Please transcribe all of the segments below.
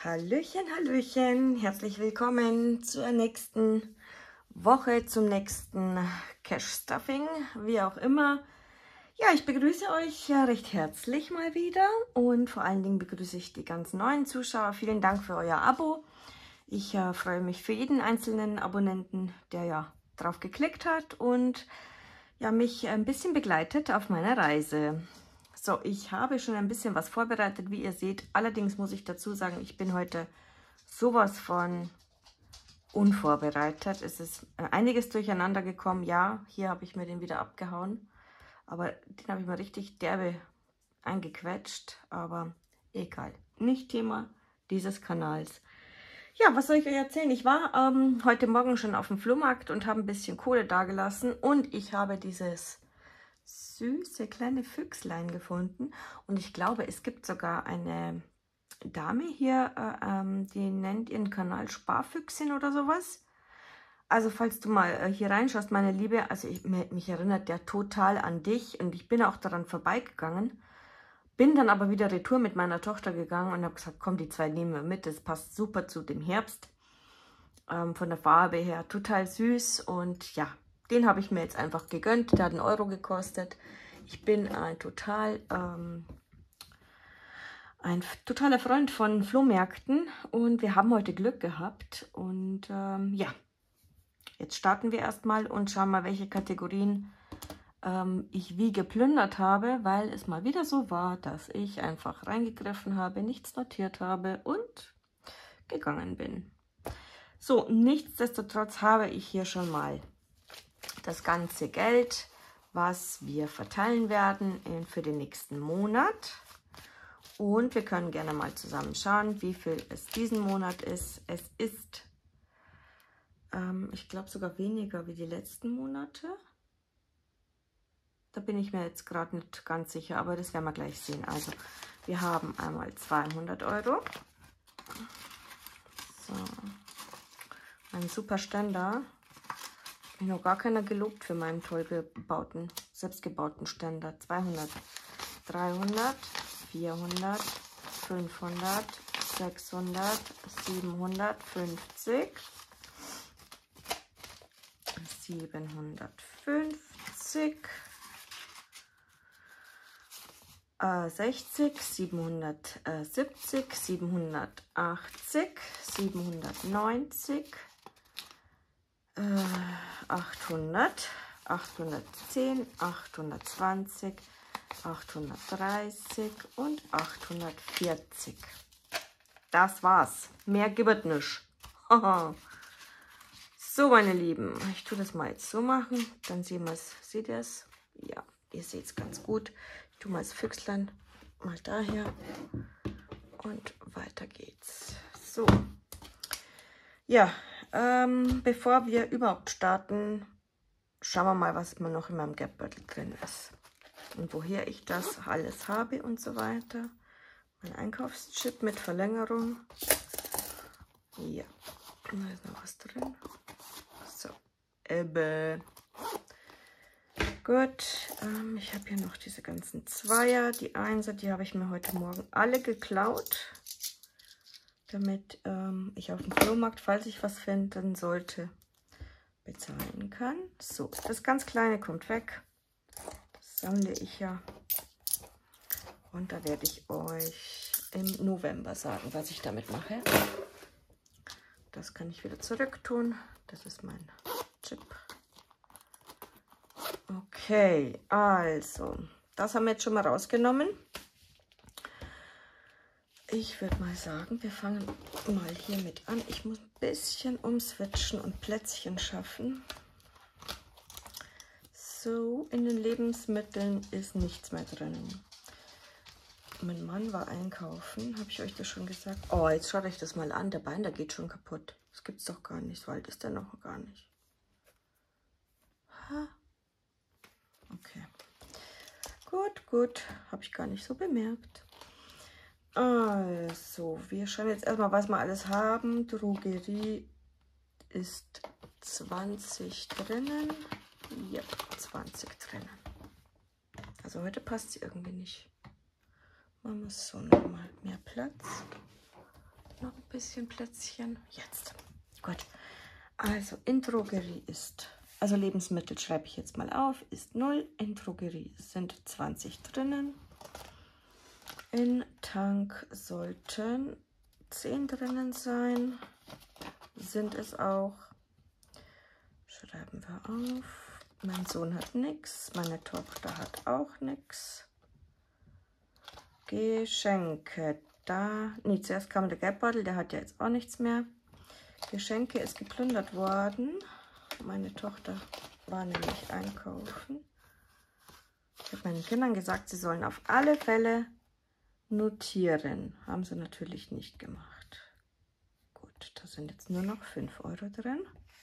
Hallöchen, Hallöchen, herzlich willkommen zur nächsten Woche, zum nächsten Cash Stuffing, wie auch immer. Ja, ich begrüße euch recht herzlich mal wieder und vor allen Dingen begrüße ich die ganz neuen Zuschauer. Vielen Dank für euer Abo. Ich freue mich für jeden einzelnen Abonnenten, der ja drauf geklickt hat und ja, mich ein bisschen begleitet auf meiner Reise. So, ich habe schon ein bisschen was vorbereitet, wie ihr seht. Allerdings muss ich dazu sagen, ich bin heute sowas von unvorbereitet. Es ist einiges durcheinander gekommen. Ja, hier habe ich mir den wieder abgehauen. Aber den habe ich mal richtig derbe eingequetscht. Aber egal. Nicht Thema dieses Kanals. Ja, was soll ich euch erzählen? Ich war heute Morgen schon auf dem Flohmarkt und habe ein bisschen Kohle dagelassen. Und ich habe dieses süße kleine Füchslein gefunden. Und ich glaube, es gibt sogar eine Dame hier, die nennt ihren Kanal Sparfüchsin oder sowas. Also falls du mal hier reinschaust, meine Liebe, also mich erinnert der total an dich und ich bin auch daran vorbeigegangen. Bin dann aber wieder retour mit meiner Tochter gegangen und habe gesagt, komm, die zwei nehmen wir mit, das passt super zu dem Herbst. Von der Farbe her total süß und ja, den habe ich mir jetzt einfach gegönnt. Der hat 1 Euro gekostet. Ich bin ein totaler Freund von Flohmärkten und wir haben heute Glück gehabt. Und ja, jetzt starten wir erstmal und schauen mal, welche Kategorien ich wie geplündert habe, weil es mal wieder so war, dass ich einfach reingegriffen habe, nichts notiert habe und gegangen bin. So, nichtsdestotrotz habe ich hier schon mal das ganze Geld, was wir verteilen werden für den nächsten Monat. Und wir können gerne mal zusammen schauen, wie viel es diesen Monat ist. Es ist, ich glaube, sogar weniger wie die letzten Monate. Da bin ich mir jetzt gerade nicht ganz sicher, aber das werden wir gleich sehen. Also, wir haben einmal 200 Euro. So. Ein super Ständer. Ich habe noch gar keiner gelobt für meinen toll gebauten, selbstgebauten Ständer. 200, 300, 400, 500, 600, 750, 750, 60, 770, 780, 790, 800, 810, 820, 830 und 840. Das war's. Mehr gibt es nicht. So, meine Lieben, ich tue das mal jetzt so machen. Dann sehen wir es. Seht ihr es? Ja, ihr seht es ganz gut. Ich tue mal das Füchslein mal daher. Und weiter geht's. So. Ja, bevor wir überhaupt starten, schauen wir mal, was noch in meinem Geldbeutel drin ist. Und woher ich das alles habe und so weiter. Mein Einkaufschip mit Verlängerung. Ja, da ist noch was drin. So, gut, ich habe hier noch diese ganzen Zweier. Die Einser, die habe ich mir heute Morgen alle geklaut. Damit ich auf dem Flohmarkt, falls ich was finden sollte, bezahlen kann. So, das ganz Kleine kommt weg. Das sammle ich ja. Und da werde ich euch im November sagen, was ich damit mache. Das kann ich wieder zurück tun. Das ist mein Chip. Okay, also, das haben wir jetzt schon mal rausgenommen. Ich würde mal sagen, wir fangen mal hier mit an. Ich muss ein bisschen umswitchen und Plätzchen schaffen. So, in den Lebensmitteln ist nichts mehr drin. Mein Mann war einkaufen, habe ich euch das schon gesagt? Oh, jetzt schaut euch das mal an, der Binder geht schon kaputt. Das gibt es doch gar nicht, so alt ist der noch gar nicht. Ha. Okay. Gut, gut, habe ich gar nicht so bemerkt. Also, wir schauen jetzt erstmal, was wir alles haben. Drogerie ist 20 drinnen. Ja, 20 drinnen. Also heute passt sie irgendwie nicht. Machen wir es so nochmal. Mehr Platz. noch ein bisschen Plätzchen. Jetzt. Gut. Also in Drogerie ist, also Lebensmittel schreibe ich jetzt mal auf, ist 0. In Drogerie sind 20 drinnen. In Tank sollten 10 drinnen sein. Sind es auch. Schreiben wir auf. Mein Sohn hat nichts. Meine Tochter hat auch nichts. Geschenke. Da. Nee, zuerst kam der Geldbeutel, der hat ja jetzt auch nichts mehr. Geschenke ist geplündert worden. Meine Tochter war nämlich einkaufen. Ich habe meinen Kindern gesagt, sie sollen auf alle Fälle notieren. Haben sie natürlich nicht gemacht. Gut, da sind jetzt nur noch 5 Euro drin.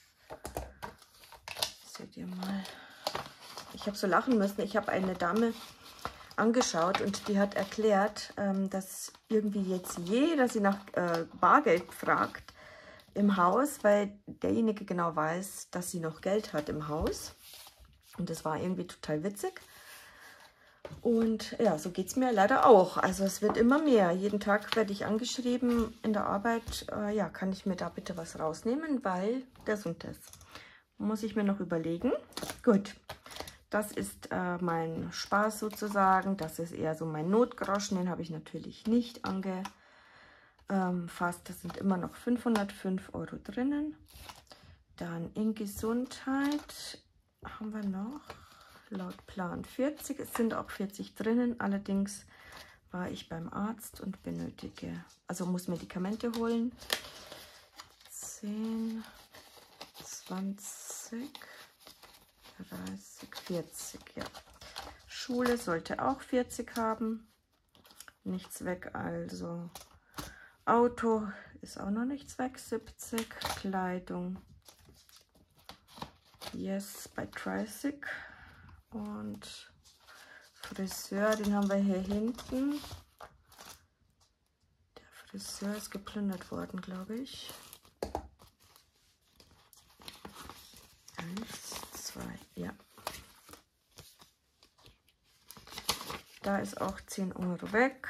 Seht ihr mal. Ich habe so lachen müssen. Ich habe eine Dame angeschaut und die hat erklärt, dass irgendwie jetzt jeder sie nach Bargeld fragt im Haus, weil derjenige genau weiß, dass sie noch Geld hat im Haus. Und das war irgendwie total witzig. Und ja, so geht es mir leider auch. Also es wird immer mehr. Jeden Tag werde ich angeschrieben in der Arbeit, ja, kann ich mir da bitte was rausnehmen, weil das und das. Muss ich mir noch überlegen. Gut, das ist mein Spaß sozusagen. Das ist eher so mein Notgroschen. Den habe ich natürlich nicht angefasst. Das sind immer noch 505 Euro drinnen. Dann in Gesundheit haben wir noch laut Plan 40. Es sind auch 40 drinnen. Allerdings war ich beim Arzt und benötige, also muss Medikamente holen. 10, 20, 30, 40, ja. Schule sollte auch 40 haben. Nichts weg, also Auto ist auch noch nichts weg, 70. Kleidung, yes, bei 30. Und Friseur, den haben wir hier hinten. Der Friseur ist geplündert worden, glaube ich. 1, 2, ja. Da ist auch 10 Euro weg.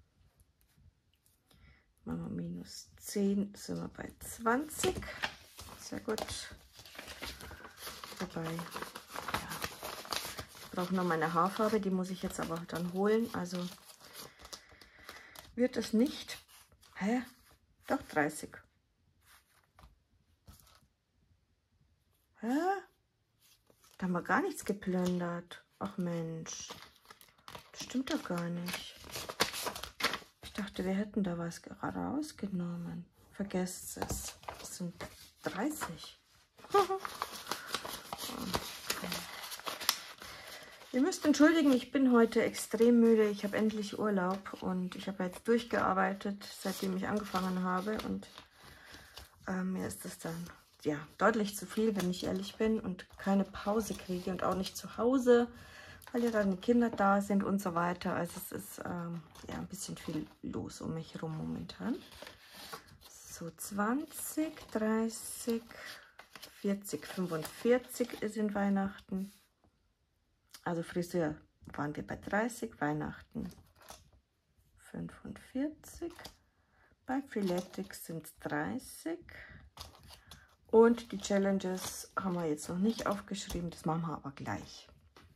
Machen wir minus 10, sind wir bei 20. Sehr gut. Wobei, ja, ich brauche noch meine Haarfarbe, die muss ich jetzt aber dann holen. Also wird es nicht. Hä? Doch 30. Hä? Da haben wir gar nichts geplündert. Ach Mensch. Das stimmt doch gar nicht. Ich dachte, wir hätten da was gerade rausgenommen. Vergesst es. Das sind 30. Ihr müsst entschuldigen, ich bin heute extrem müde. Ich habe endlich Urlaub und ich habe jetzt durchgearbeitet, seitdem ich angefangen habe. Und mir ist das dann ja deutlich zu viel, wenn ich ehrlich bin, und keine Pause kriege und auch nicht zu Hause, weil ja dann die Kinder da sind und so weiter. Also es ist ja ein bisschen viel los um mich herum momentan. So 20, 30, 40, 45 ist in Weihnachten. Also Friseur waren wir bei 30, Weihnachten 45. Bei Freeletics sind es 30. Und die Challenges haben wir jetzt noch nicht aufgeschrieben, das machen wir aber gleich.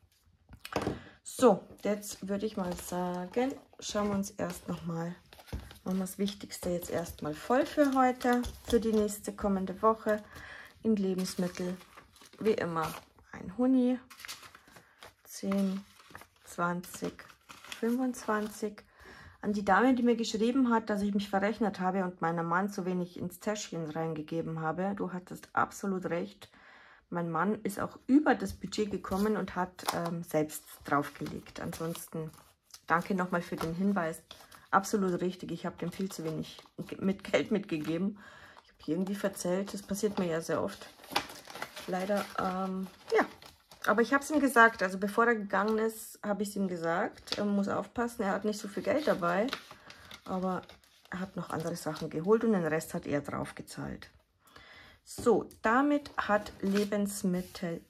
So, jetzt würde ich mal sagen, schauen wir uns erst nochmal, machen wir das Wichtigste jetzt erstmal voll für heute, für die nächste kommende Woche. In Lebensmittel, wie immer, ein Huni, 10, 20, 25. An die Dame, die mir geschrieben hat, dass ich mich verrechnet habe und meinem Mann zu wenig ins Täschchen reingegeben habe. Du hattest absolut recht. Mein Mann ist auch über das Budget gekommen und hat selbst draufgelegt. Ansonsten danke nochmal für den Hinweis. Absolut richtig. Ich habe dem viel zu wenig mit Geld mitgegeben. Ich habe irgendwie verzählt. Das passiert mir ja sehr oft. Leider, ja. Aber ich habe es ihm gesagt, also bevor er gegangen ist, habe ich es ihm gesagt. Er muss aufpassen, er hat nicht so viel Geld dabei, aber er hat noch andere Sachen geholt und den Rest hat er drauf gezahlt. So, damit hat Lebensmittel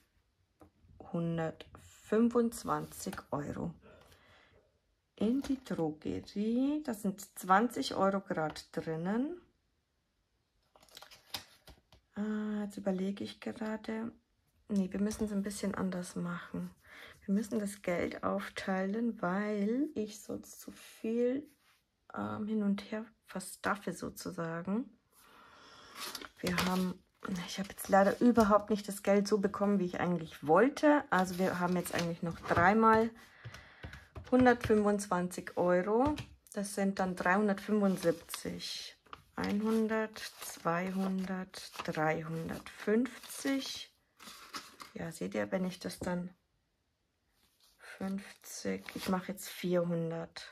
125 Euro. In die Drogerie, da sind 20 Euro gerade drinnen. Jetzt überlege ich gerade. Nee, wir müssen es ein bisschen anders machen. Wir müssen das Geld aufteilen, weil ich sonst zu viel hin und her verstaffe sozusagen. Ich habe jetzt leider überhaupt nicht das Geld so bekommen, wie ich eigentlich wollte. Also wir haben jetzt eigentlich noch dreimal 125 Euro. Das sind dann 375. 100, 200, 350. Ja, seht ihr, wenn ich das dann 50, ich mache jetzt 400.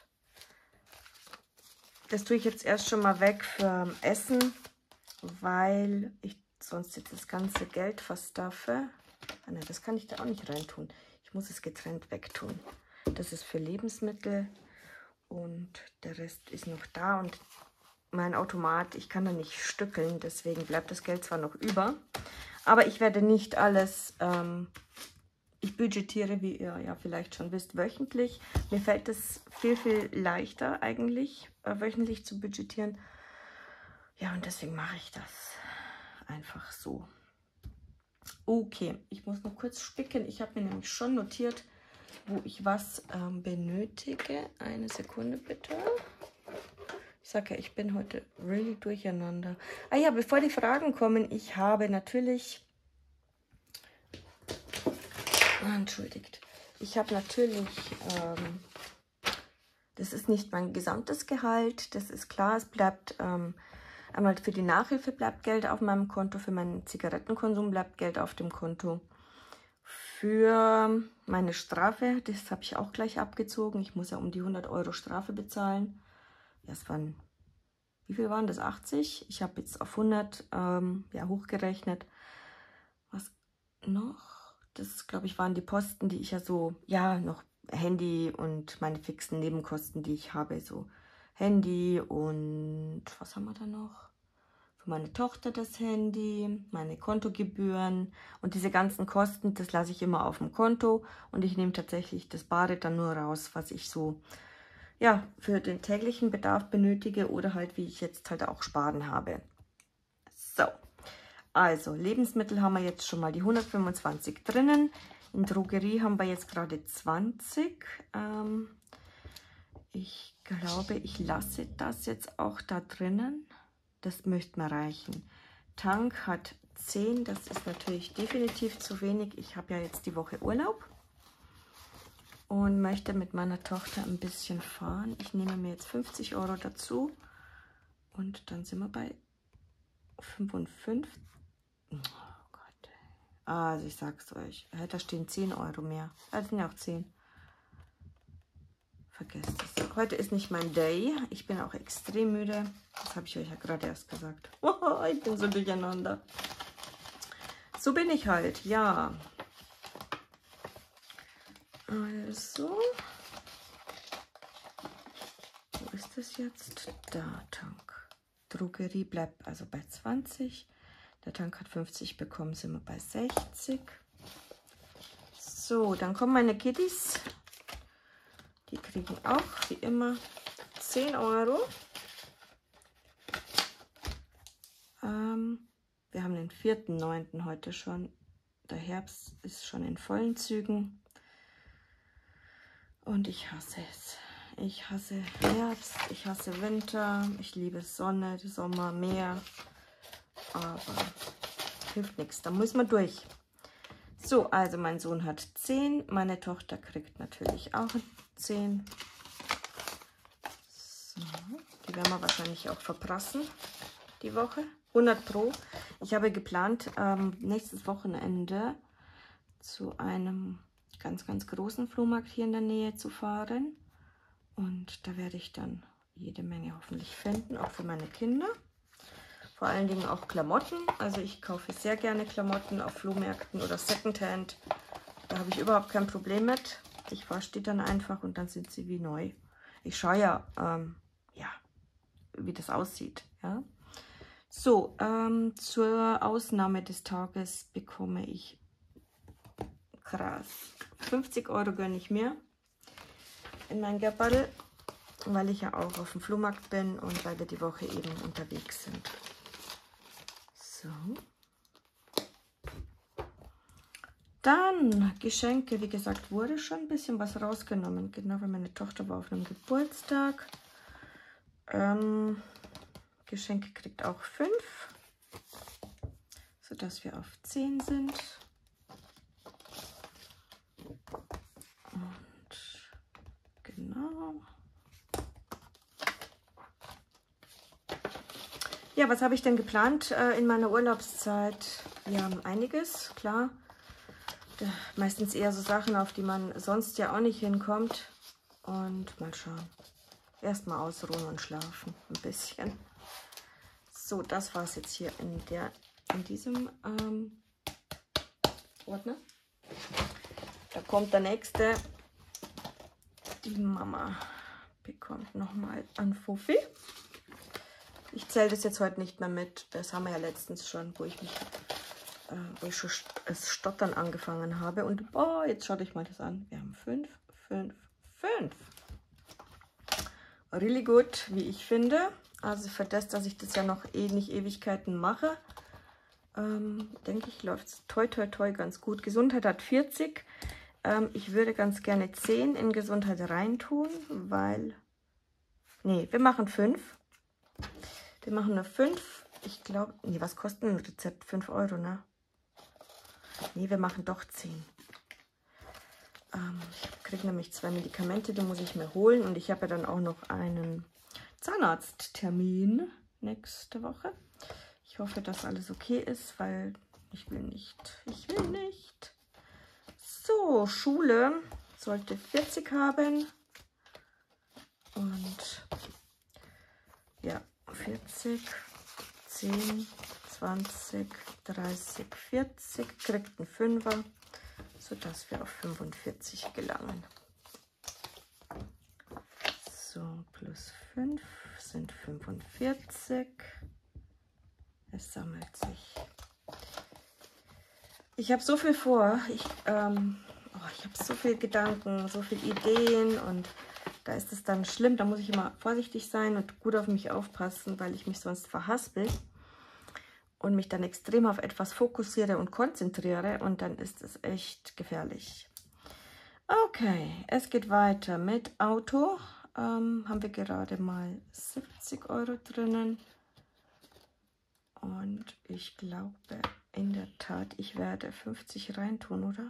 Das tue ich jetzt erst schon mal weg für Essen, weil ich sonst jetzt das ganze Geld verstaffe. Ah, nein, das kann ich da auch nicht reintun. Ich muss es getrennt wegtun. Das ist für Lebensmittel und der Rest ist noch da. Und mein Automat, ich kann da nicht stückeln, deswegen bleibt das Geld zwar noch über. Aber ich werde nicht alles, ich budgetiere, wie ihr ja vielleicht schon wisst, wöchentlich. Mir fällt es viel, viel leichter eigentlich, wöchentlich zu budgetieren. Ja, und deswegen mache ich das einfach so. Okay, ich muss noch kurz spicken. Ich habe mir nämlich schon notiert, wo ich was benötige. Eine Sekunde bitte. Ich sage ja, ich bin heute really durcheinander. Ah ja, bevor die Fragen kommen, ich habe natürlich... Entschuldigt. Ich habe natürlich... das ist nicht mein gesamtes Gehalt. Das ist klar, es bleibt... einmal für die Nachhilfe bleibt Geld auf meinem Konto. Für meinen Zigarettenkonsum bleibt Geld auf dem Konto. Für meine Strafe, das habe ich auch gleich abgezogen. Ich muss ja um die 100 Euro Strafe bezahlen. Das waren, wie viel waren das? 80? Ich habe jetzt auf 100 ja, hochgerechnet. Was noch? Das, glaube ich, waren die Posten, die ich ja so, ja, noch Handy und meine fixen Nebenkosten, die ich habe. So Handy und was haben wir da noch? Für meine Tochter das Handy, meine Kontogebühren und diese ganzen Kosten, das lasse ich immer auf dem Konto. Und ich nehme tatsächlich das Bare dann nur raus, was ich so... ja, für den täglichen Bedarf benötige oder halt, wie ich jetzt halt auch sparen habe. So, also Lebensmittel haben wir jetzt schon mal die 125 drinnen. In Drogerie haben wir jetzt gerade 20. Ich glaube, ich lasse das jetzt auch da drinnen. Das möchte mir reichen. Tank hat 10, das ist natürlich definitiv zu wenig. Ich habe ja jetzt die Woche Urlaub. Und möchte mit meiner Tochter ein bisschen fahren. Ich nehme mir jetzt 50 Euro dazu. Und dann sind wir bei 55. Oh Gott. Also ich sag's euch. Da stehen 10 Euro mehr. Das sind ja auch 10. Vergesst es. Heute ist nicht mein Day. Ich bin auch extrem müde. Das habe ich euch ja gerade erst gesagt. Oh, ich bin so durcheinander. So bin ich halt, ja. Also, wo ist das jetzt? Da, Tank. Drogerie bleibt also bei 20. Der Tank hat 50 bekommen, sind wir bei 60. So, dann kommen meine Kiddies. Die kriegen auch, wie immer, 10 Euro. Wir haben den 4.9. heute schon. Der Herbst ist schon in vollen Zügen. Und ich hasse es. Ich hasse Herbst, ich hasse Winter, ich liebe Sonne, Sommer, Meer. Aber hilft nichts, da muss man durch. So, also mein Sohn hat 10, meine Tochter kriegt natürlich auch 10. So, die werden wir wahrscheinlich auch verprassen, die Woche. 100 Pro. Ich habe geplant, nächstes Wochenende zu einem ganz, ganz großen Flohmarkt hier in der Nähe zu fahren. Und da werde ich dann jede Menge hoffentlich finden, auch für meine Kinder. Vor allen Dingen auch Klamotten. Also ich kaufe sehr gerne Klamotten auf Flohmärkten oder Secondhand. Da habe ich überhaupt kein Problem mit. Ich wasche die dann einfach und dann sind sie wie neu. Ich schaue ja, ja, wie das aussieht. Ja. So, zur Ausnahme des Tages bekomme ich krass 50 Euro gönne ich mir in mein Geldbeutel, weil ich ja auch auf dem Flohmarkt bin und weil wir die Woche eben unterwegs sind. So, Dann Geschenke, wie gesagt, wurde schon ein bisschen was rausgenommen. Genau, weil meine Tochter war auf einem Geburtstag. Geschenke kriegt auch 5, sodass wir auf 10 sind. Und genau. Ja, was habe ich denn geplant in meiner Urlaubszeit? Wir haben einiges, klar. Meistens eher so Sachen, auf die man sonst ja auch nicht hinkommt. Und mal schauen. Erstmal ausruhen und schlafen ein bisschen. So, das war es jetzt hier in diesem Ordner. Da kommt der nächste. Die Mama bekommt nochmal ein Fuffi. Ich zähle das jetzt heute nicht mehr mit. Das haben wir ja letztens schon, wo ich schon das Stottern angefangen habe. Und oh, jetzt schaut euch mal das an. Wir haben 5, 5, 5. Really gut, wie ich finde. Also für das, dass ich das ja noch nicht Ewigkeiten mache, denke ich, läuft es toi toi toi ganz gut. Gesundheit hat 40. Ich würde ganz gerne 10 in Gesundheit reintun, weil... Nee, wir machen 5. Wir machen nur 5. Ich glaube... Nee, was kostet ein Rezept? 5 Euro, ne? Nee, wir machen doch 10. Ich kriege nämlich 2 Medikamente, die muss ich mir holen. Und ich habe ja dann auch noch einen Zahnarzttermin nächste Woche. Ich hoffe, dass alles okay ist, weil ich will nicht. Ich will nicht. So, Schule sollte 40 haben. Und ja, 40, 10, 20, 30, 40. Kriegt einen 5er, sodass wir auf 45 gelangen. So, plus 5 sind 45. Es sammelt sich. Ich habe so viel vor. Ich habe so viele Gedanken, so viele Ideen und da ist es dann schlimm. Da muss ich immer vorsichtig sein und gut auf mich aufpassen, weil ich mich sonst verhaspel und mich dann extrem auf etwas fokussiere und konzentriere und dann ist es echt gefährlich. Okay, es geht weiter mit Auto. Haben wir gerade mal 70 Euro drinnen. Und ich glaube in der Tat, ich werde 50 reintun, oder?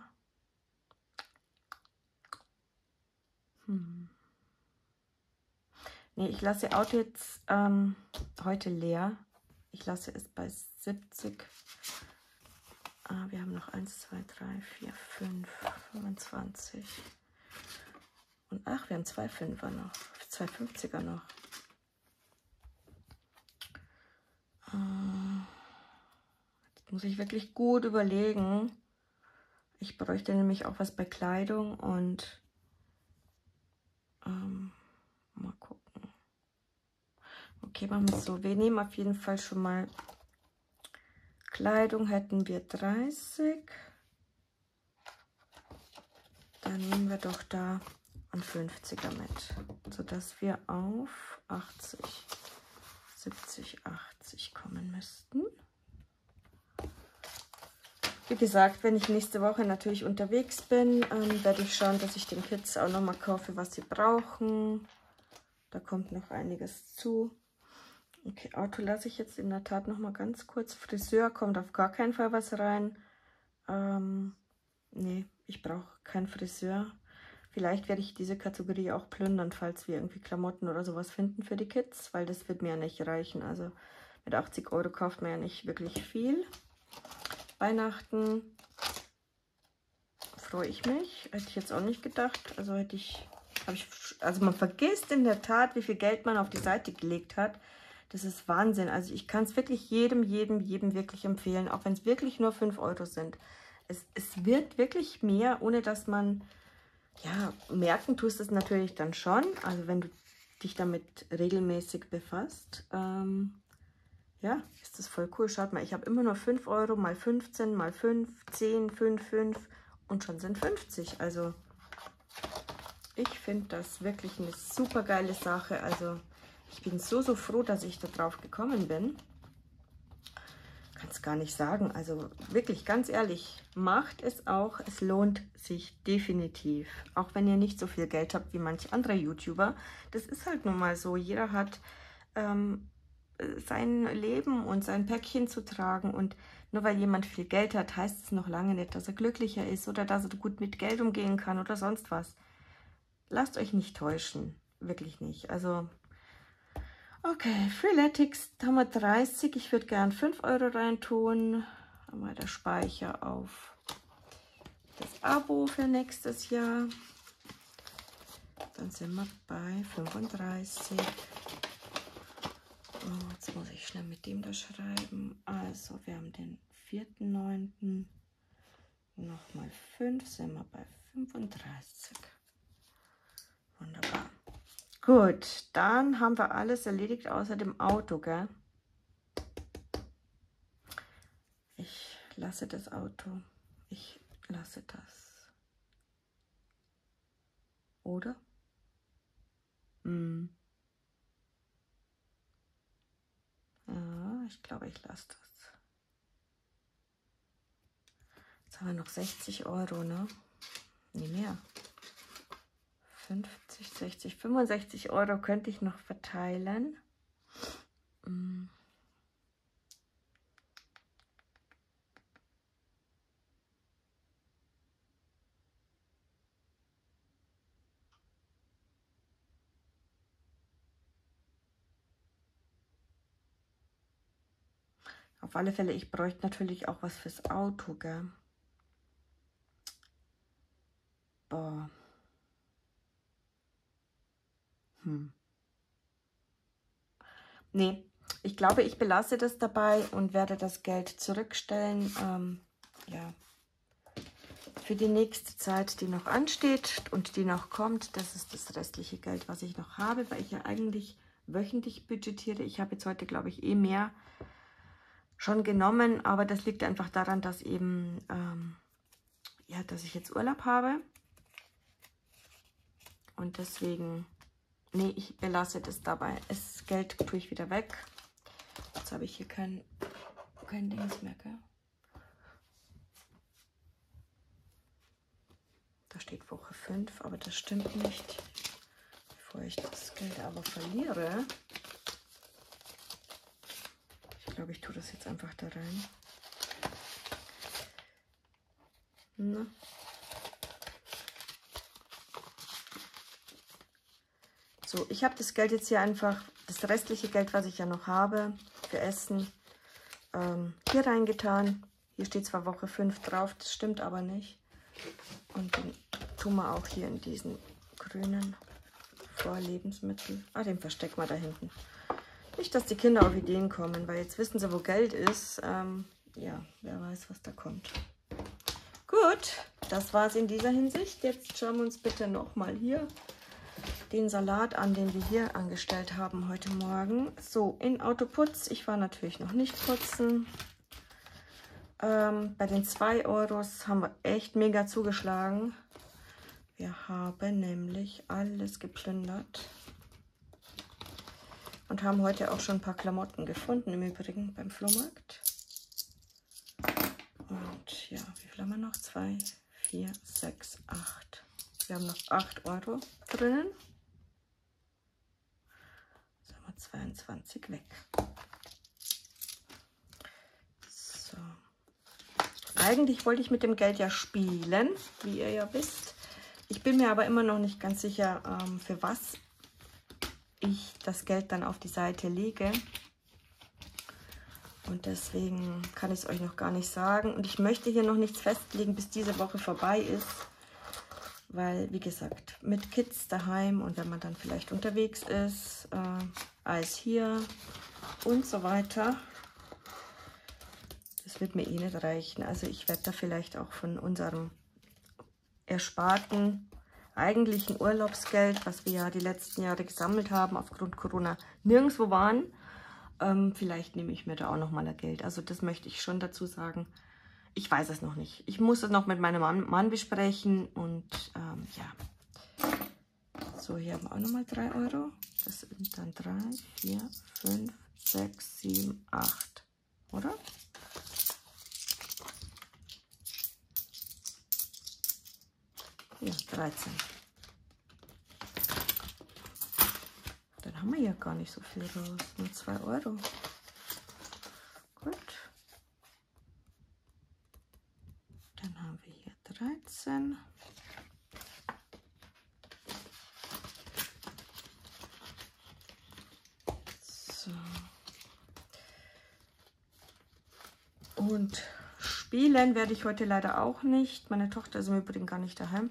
Nee, ich lasse Auto jetzt heute leer. Ich lasse es bei 70. Wir haben noch 1, 2, 3, 4, 5, 25. Und ach, wir haben 2 5er noch, 2 50er noch. Jetzt muss ich wirklich gut überlegen. Ich bräuchte nämlich auch was bei Kleidung und mal gucken. Okay, machen wir es so. Wir nehmen auf jeden Fall schon mal Kleidung, hätten wir 30. Dann nehmen wir doch da einen 50er mit, sodass wir auf 80, 70, 80 kommen müssten. Wie gesagt, wenn ich nächste Woche natürlich unterwegs bin, werde ich schauen, dass ich den Kids auch nochmal kaufe, was sie brauchen. Da kommt noch einiges zu. Okay, Auto lasse ich jetzt in der Tat nochmal ganz kurz. Friseur kommt auf gar keinen Fall was rein. Nee, ich brauche keinen Friseur. Vielleicht werde ich diese Kategorie auch plündern, falls wir irgendwie Klamotten oder sowas finden für die Kids, weil das wird mir ja nicht reichen. Also mit 80 Euro kauft man ja nicht wirklich viel. Weihnachten freue ich mich. Hätte ich jetzt auch nicht gedacht. Also also man vergisst in der Tat, wie viel Geld man auf die Seite gelegt hat. Das ist Wahnsinn. Also ich kann es wirklich jedem wirklich empfehlen, auch wenn es wirklich nur 5 Euro sind. Es wird wirklich mehr, ohne dass man, ja, merken tust es natürlich dann schon. Also wenn du dich damit regelmäßig befasst, ja, ist das voll cool. Schaut mal, ich habe immer nur 5 Euro, mal 15, mal 5, 10, 5, 5 und schon sind 50. Also ich finde das wirklich eine super geile Sache. Also ich bin so froh, dass ich da drauf gekommen bin. kann es gar nicht sagen. Also wirklich, ganz ehrlich, macht es auch. Es lohnt sich definitiv. Auch wenn ihr nicht so viel Geld habt wie manche andere YouTuber. Das ist halt nun mal so. Jeder hat sein Leben und sein Päckchen zu tragen. Und nur weil jemand viel Geld hat, heißt es noch lange nicht, dass er glücklicher ist oder dass er gut mit Geld umgehen kann oder sonst was. Lasst euch nicht täuschen. Wirklich nicht. Also... Okay, Freeletics haben wir 30. Ich würde gern 5 Euro reintun. Haben wir der Speicher auf das Abo für nächstes Jahr. Dann sind wir bei 35. Oh, jetzt muss ich schnell mit dem da schreiben. Also, wir haben den 4.9. Nochmal 5, sind wir bei 35. Wunderbar. Gut, dann haben wir alles erledigt, außer dem Auto, gell? Ich lasse das Auto. Ich lasse das. Oder? Ja, ich glaube, ich lasse das. Jetzt haben wir noch 60 Euro, ne? Nee, mehr. 50, 60, 65 Euro könnte ich noch verteilen. Auf alle Fälle, ich bräuchte natürlich auch was fürs Auto, gell? Boah. Nee, ich glaube, ich belasse das dabei und werde das Geld zurückstellen, ja, für die nächste Zeit, die noch ansteht und die noch kommt. Das ist das restliche Geld, was ich noch habe, weil ich ja eigentlich wöchentlich budgetiere. Ich habe jetzt heute, glaube ich, eh mehr schon genommen, aber das liegt einfach daran, dass eben, ja, dass ich jetzt Urlaub habe. Und deswegen... Nee, ich belasse das dabei. Das Geld tue ich wieder weg. Jetzt habe ich hier kein Dings mehr, gell? Da steht Woche 5, aber das stimmt nicht. Bevor ich das Geld aber verliere. Ich glaube, ich tue das jetzt einfach da rein. Na. So, ich habe das Geld jetzt hier einfach, das restliche Geld, was ich ja noch habe, für Essen, hier reingetan. Hier steht zwar Woche 5 drauf, das stimmt aber nicht. Und den tun wir auch hier in diesen grünen Vorlebensmittel. Ah, den verstecken wir da hinten. Nicht, dass die Kinder auf Ideen kommen, weil jetzt wissen sie, wo Geld ist. Ja, wer weiß, was da kommt. Gut, das war es in dieser Hinsicht. Jetzt schauen wir uns bitte nochmal hier den Salat an, den wir hier angestellt haben heute Morgen. So, in Autoputz. Ich war natürlich noch nicht putzen. Bei den 2 Euros haben wir echt mega zugeschlagen. Wir haben nämlich alles geplündert. Und haben heute auch schon ein paar Klamotten gefunden, im Übrigen beim Flohmarkt. Und ja, wie viel haben wir noch? 2, 4, 6, 8. Wir haben noch 8 Euro drinnen. 22 weg. So. Eigentlich wollte ich mit dem Geld ja spielen, wie ihr ja wisst. Ich bin mir aber immer noch nicht ganz sicher, für was ich das Geld dann auf die Seite lege. Und deswegen kann ich es euch noch gar nicht sagen. Und ich möchte hier noch nichts festlegen, bis diese Woche vorbei ist. Weil, wie gesagt, mit Kids daheim und wenn man dann vielleicht unterwegs ist, Eis hier und so weiter, das wird mir eh nicht reichen. Also ich werde da vielleicht auch von unserem ersparten eigentlichen Urlaubsgeld, was wir ja die letzten Jahre gesammelt haben, aufgrund Corona nirgendwo waren, vielleicht nehme ich mir da auch nochmal ein Geld. Also das möchte ich schon dazu sagen. Ich weiß es noch nicht. Ich muss es noch mit meinem Mann besprechen und ja. So, hier haben wir auch nochmal 3 Euro. Das sind dann 3, 4, 5, 6, 7, 8. Oder? 13. Dann haben wir ja gar nicht so viel raus. Nur 2 Euro. Gut. Dann haben wir hier 13. So. Und spielen werde ich heute leider auch nicht. Meine Tochter ist im Übrigen gar nicht daheim.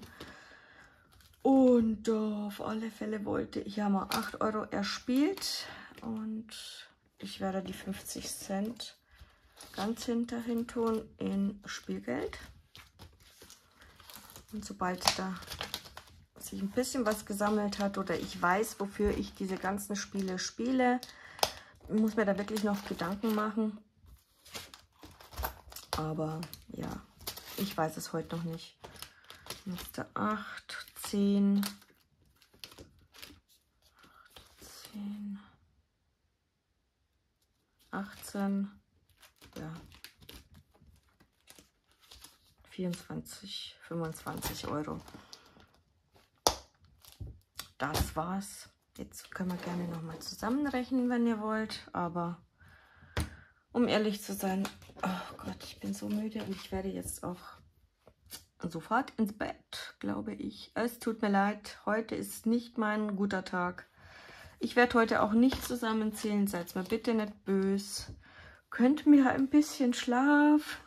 Und auf alle Fälle wollte ich ja mal 8 Euro erspielt. Und ich werde die 50 Cent ganz hinterhin tun in Spielgeld. Und sobald da sich ein bisschen was gesammelt hat oder ich weiß, wofür ich diese ganzen Spiele spiele, muss mir da wirklich noch Gedanken machen. Aber ja, ich weiß es heute noch nicht. Nächste 8, 10, 18, ja, 24, 25 Euro. Das war's. Jetzt können wir gerne nochmal zusammenrechnen, wenn ihr wollt. Aber um ehrlich zu sein, oh Gott, ich bin so müde und ich werde jetzt auch sofort ins Bett, glaube ich. Es tut mir leid, heute ist nicht mein guter Tag. Ich werde heute auch nicht zusammenzählen, seid mir bitte nicht böse. Könnt mir ein bisschen Schlaf.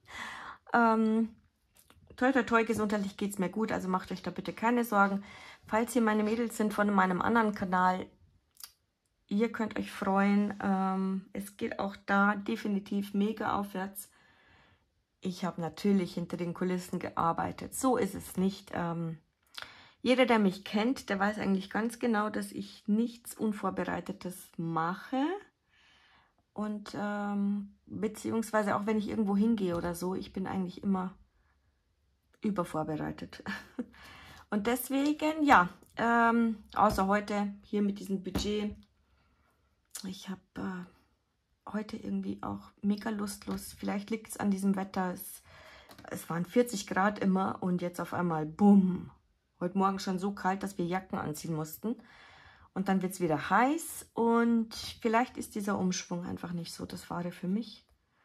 Toi, toi, toi, gesundheitlich geht es mir gut, also macht euch da bitte keine Sorgen. Falls ihr meine Mädels sind von meinem anderen Kanal, ihr könnt euch freuen. Es geht auch da definitiv mega aufwärts. Ich habe natürlich hinter den Kulissen gearbeitet. So ist es nicht. Jeder, der mich kennt, der weiß eigentlich ganz genau, dass ich nichts Unvorbereitetes mache. Und beziehungsweise auch wenn ich irgendwo hingehe oder so, ich bin eigentlich immer übervorbereitet. Und deswegen, ja, außer heute hier mit diesem Budget, ich habe heute irgendwie auch mega lustlos. Vielleicht liegt es an diesem Wetter. Es waren 40 Grad immer und jetzt auf einmal, bumm. Heute Morgen schon so kalt, dass wir Jacken anziehen mussten. Und dann wird es wieder heiß und vielleicht ist dieser Umschwung einfach nicht so das Wahre für mich.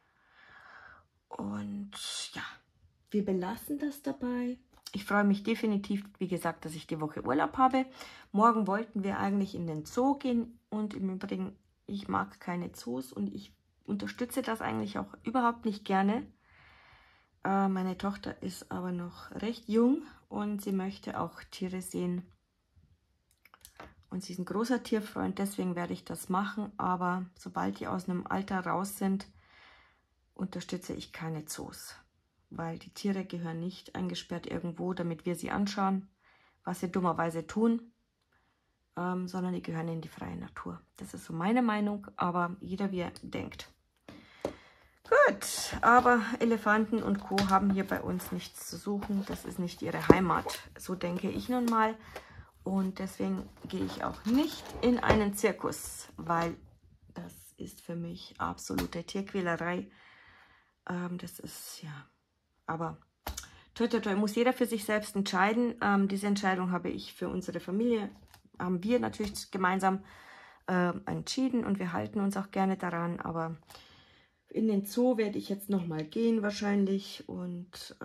Und ja, wir belassen das dabei. Ich freue mich definitiv, wie gesagt, dass ich die Woche Urlaub habe. Morgen wollten wir eigentlich in den Zoo gehen und im Übrigen, ich mag keine Zoos und ich unterstütze das eigentlich auch überhaupt nicht gerne. Meine Tochter ist aber noch recht jung und sie möchte auch Tiere sehen. Und sie ist ein großer Tierfreund, deswegen werde ich das machen. Aber sobald die aus einem Alter raus sind, unterstütze ich keine Zoos. Weil die Tiere gehören nicht eingesperrt irgendwo, damit wir sie anschauen, was sie dummerweise tun. Sondern die gehören in die freie Natur. Das ist so meine Meinung, aber jeder wie er denkt. Gut, aber Elefanten und Co. haben hier bei uns nichts zu suchen. Das ist nicht ihre Heimat. So denke ich nun mal. Und deswegen gehe ich auch nicht in einen Zirkus, weil das ist für mich absolute Tierquälerei. Das ist, ja, aber toi, toi, toi, muss jeder für sich selbst entscheiden. Diese Entscheidung habe ich für unsere Familie, haben wir natürlich gemeinsam entschieden und wir halten uns auch gerne daran, aber in den Zoo werde ich jetzt nochmal gehen wahrscheinlich und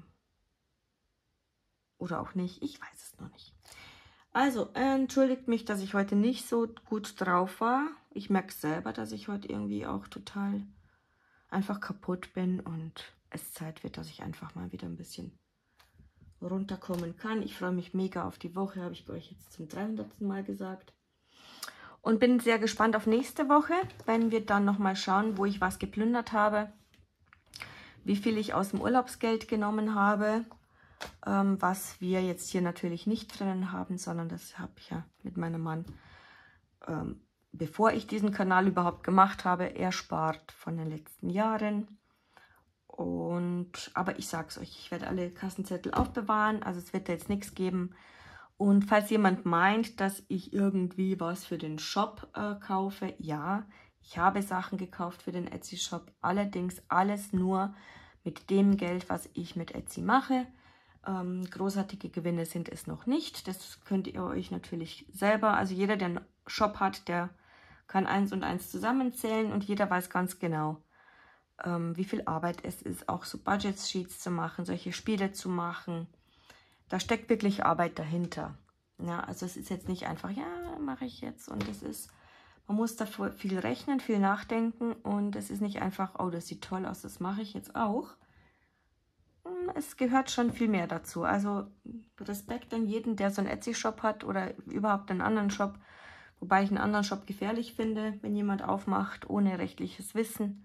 oder auch nicht, ich weiß es noch nicht. Also, entschuldigt mich, dass ich heute nicht so gut drauf war. Ich merke selber, dass ich heute irgendwie auch total einfach kaputt bin und es Zeit wird, dass ich einfach mal wieder ein bisschen runterkommen kann. Ich freue mich mega auf die Woche, habe ich euch jetzt zum 300. Mal gesagt. Und bin sehr gespannt auf nächste Woche, wenn wir dann nochmal schauen, wo ich was geplündert habe, wie viel ich aus dem Urlaubsgeld genommen habe, was wir jetzt hier natürlich nicht drinnen haben, sondern das habe ich ja mit meinem Mann, bevor ich diesen Kanal überhaupt gemacht habe, erspart von den letzten Jahren. Aber ich sage es euch, ich werde alle Kassenzettel aufbewahren, also es wird da jetzt nichts geben. Und falls jemand meint, dass ich irgendwie was für den Shop kaufe, ja, ich habe Sachen gekauft für den Etsy-Shop, allerdings alles nur mit dem Geld, was ich mit Etsy mache. Großartige Gewinne sind es noch nicht. Das könnt ihr euch natürlich selber, also jeder, der einen Shop hat, der kann 1 und 1 zusammenzählen und jeder weiß ganz genau, wie viel Arbeit es ist, auch so Budget-Sheets zu machen, solche Spiele zu machen. Da steckt wirklich Arbeit dahinter. Ja, also es ist jetzt nicht einfach, ja, mache ich jetzt und es ist, man muss davor viel rechnen, viel nachdenken und es ist nicht einfach, oh, das sieht toll aus, das mache ich jetzt auch. Es gehört schon viel mehr dazu. Also Respekt an jeden, der so einen Etsy-Shop hat oder überhaupt einen anderen Shop. Wobei ich einen anderen Shop gefährlich finde, wenn jemand aufmacht ohne rechtliches Wissen.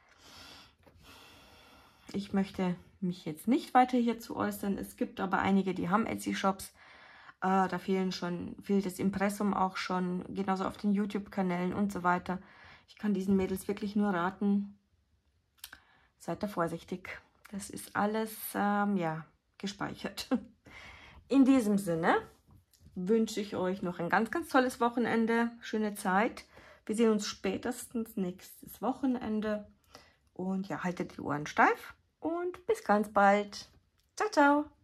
Ich möchte mich jetzt nicht weiter hierzu äußern. Es gibt aber einige, die haben Etsy-Shops. Da fehlt das Impressum auch schon, genauso auf den YouTube-Kanälen und so weiter. Ich kann diesen Mädels wirklich nur raten, seid da vorsichtig. Das ist alles, ja, gespeichert. In diesem Sinne wünsche ich euch noch ein ganz, ganz tolles Wochenende. Schöne Zeit. Wir sehen uns spätestens nächstes Wochenende. Und ja, haltet die Ohren steif und bis ganz bald. Ciao, ciao.